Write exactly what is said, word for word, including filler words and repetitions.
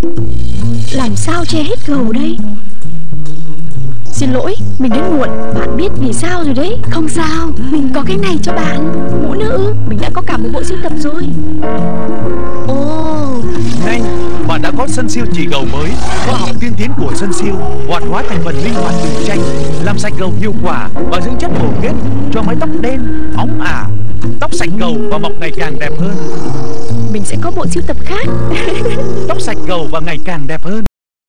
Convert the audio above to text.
Làm sao che hết gầu đây? Xin lỗi, mình đến muộn. Bạn biết vì sao rồi đấy. Không sao, mình có cái này cho bạn. Mũ nữ, mình đã có cả một bộ sưu tập rồi. Ồ, Này, bạn đã có sân siêu chỉ gầu mới. Khoa học tiên tiến của sân siêu hoạt hóa thành phần linh hoạt từ tranh, làm sạch gầu hiệu quả và dưỡng chất bổ kết cho mái tóc đen, óng ả. Tóc sạch gầu và mọc ngày càng đẹp hơn. mình sẽ có bộ sưu tập khác. Tóc sạch gầu và ngày càng đẹp hơn.